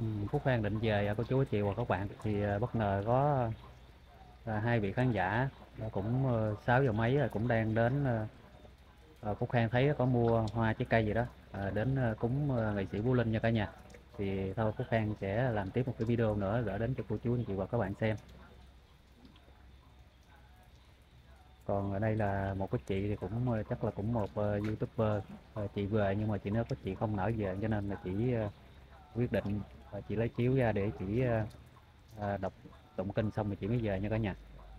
Phúc Khang định về cô chú anh chị và các bạn thì bất ngờ có hai vị khán giả cũng 6 giờ mấy rồi cũng đang đến Phúc Khang thấy có mua hoa trái cây gì đó đến cúng nghệ sĩ Vũ Linh nha cả nhà. Thì thôi Phúc Khang sẽ làm tiếp một cái video nữa gửi đến cho cô chú anh chị và các bạn xem. Còn ở đây là một cái chị thì cũng chắc là cũng một YouTuber, chị về nhưng mà chị nói có chị không nỡ về cho nên là chị quyết định chị lấy chiếu ra để chị đọc tụng kinh xong rồi chị mới về nha cả nhà.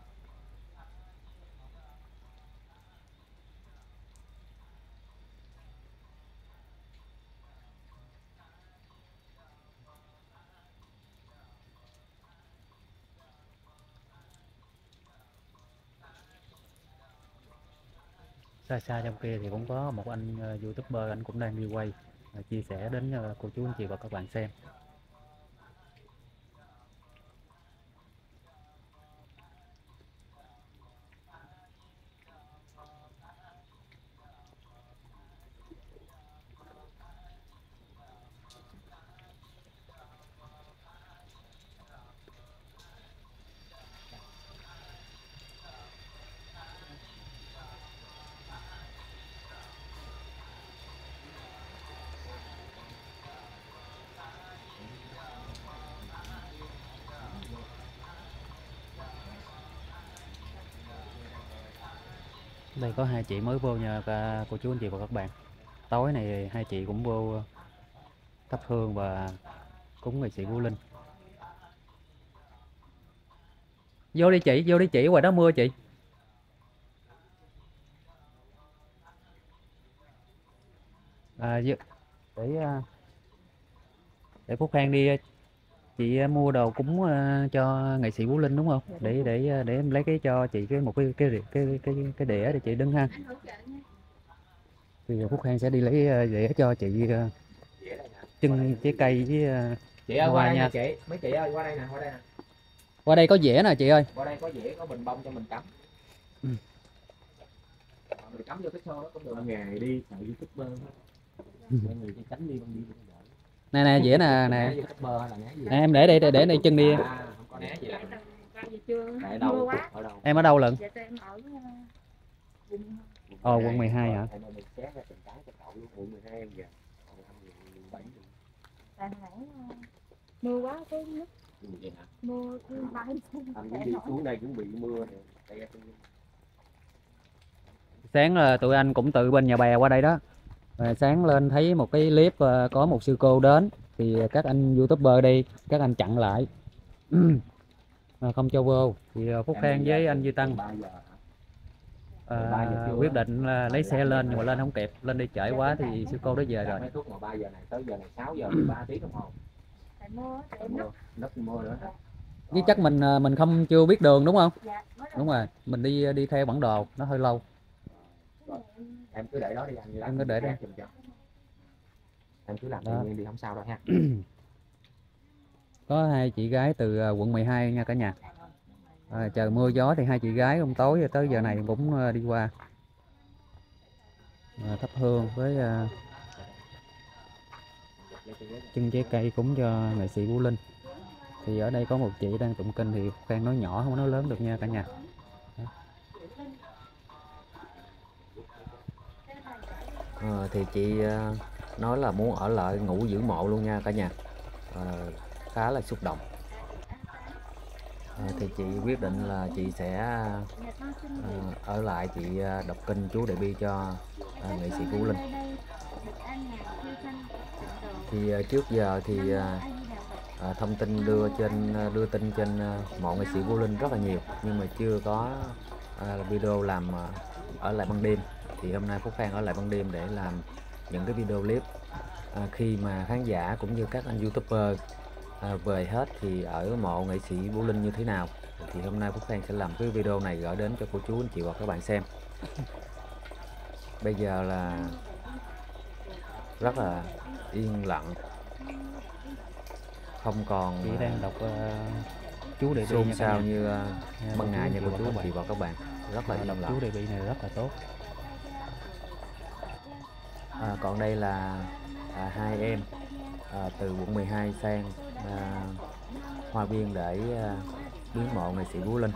Xa xa trong kia thì cũng có một anh YouTuber, anh cũng đang đi quay chia sẻ đến cô chú anh chị và các bạn xem. Đây có hai chị mới vô nha cô chú anh chị và các bạn. Tối này hai chị cũng vô thắp hương và cúng nghệ sĩ Vũ Linh. Vô đi chị, ngoài đó mưa chị. Để để Phúc Khang đi, chị mua đồ cúng cho nghệ sĩ Vũ Linh đúng không? Để em lấy cái cho chị một cái đĩa để chị đứng ha. Thì Phúc Khang sẽ đi lấy đĩa cho chị chân trái cây với Chị ơi qua hoa đây nè nha. chị, mấy chị ơi qua đây nè, qua đây nè. Qua đây có dĩa nè chị ơi. Qua đây có dĩa, có bình bông cho mình cắm. Ừ. Mình cắm vô cái xô đó cũng được. Ngày đi sợ YouTuber. Mọi người đi tránh đi bằng đi. Nè nè dĩa nè nè. YouTuber hay là né gì? Nè em để đây chân đi. Không có né gì đâu. Tại đâu? Ở đâu? Em ở đâu lận? Dạ tụi em ở vùng Quận 12 hả? Mình xé ra từng cái cho cậu luôn, quận 12 em giờ. tại nãy mưa quá cái nước mưa cứ bay Anh đi xuống đây cũng bị mưa nè. Sáng là tụi anh cũng từ bên nhà bè qua đây đó. Sáng lên thấy một cái clip có một sư cô đến thì các anh YouTuber đây các anh chặn lại không cho vô thì Phúc Khang với anh Duy Tăng quyết định là lấy xe lên nhưng mà lên không kịp, lên đi trễ quá thì sư cô đã về rồi. Mấy thuốc mà 3 giờ này tới giờ này 6 giờ 3 tiếng đồng hồ. tại mưa Nấp mưa nữa hả? Chứ chắc mình không chưa biết đường đúng không? dạ, Đúng rồi, mình đi theo bản đồ nó hơi lâu. Em cứ để đó đi anh. Em cứ để đây. Em cứ làm tự nhiên đi không sao đâu ha. Có hai chị gái từ quận 12 nha cả nhà. Trời mưa gió thì hai chị gái hôm tối tới giờ này cũng đi qua thắp hương với chân trái cây cúng cho nghệ sĩ Vũ Linh. Thì ở đây có một chị đang tụng kinh thì Khang nói nhỏ không nói lớn được nha cả nhà. Thì chị nói là muốn ở lại ngủ giữ mộ luôn nha cả nhà. Khá là xúc động. Thì chị quyết định là chị sẽ ở lại chị đọc kinh chú Đại Bi cho nghệ sĩ Vũ Linh. Thì trước giờ thì thông tin đưa tin trên mộ nghệ sĩ Vũ Linh rất là nhiều nhưng mà chưa có video làm ở lại ban đêm. Thì hôm nay Phúc Khang ở lại ban đêm để làm những cái video clip khi mà khán giả cũng như các anh YouTuber về hết thì ở mộ nghệ sĩ Vũ Linh như thế nào. Thì hôm nay Phúc Khang sẽ làm cái video này gửi đến cho cô chú anh chị và các bạn xem. Bây giờ là rất là yên lặng, không còn chị đang đọc chú Đại Bi xôn xao như ban ngày nha cô chú anh chị và các bạn. Rất là yên lặng. Chú Đại Bi này rất là tốt. Còn đây là hai em từ quận 12 sang hoa viên để viếng mộ nghệ sĩ Vũ Linh.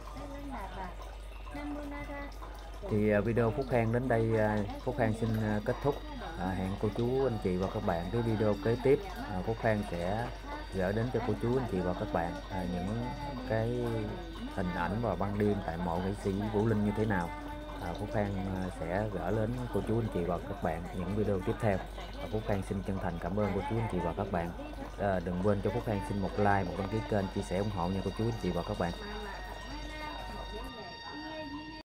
Thì video Phúc Khang đến đây Phúc Khang xin kết thúc. Hẹn cô chú anh chị và các bạn cái video kế tiếp. Phúc Khang sẽ gửi đến cho cô chú anh chị và các bạn những cái hình ảnh và ban đêm tại mộ nghệ sĩ Vũ Linh như thế nào. Phúc Khang sẽ gửi đến cô chú anh chị và các bạn những video tiếp theo. Phúc Khang xin chân thành cảm ơn cô chú anh chị và các bạn. Đừng quên cho Phúc Khang xin một like, một đăng ký kênh, chia sẻ ủng hộ nha cô chú anh chị và các bạn.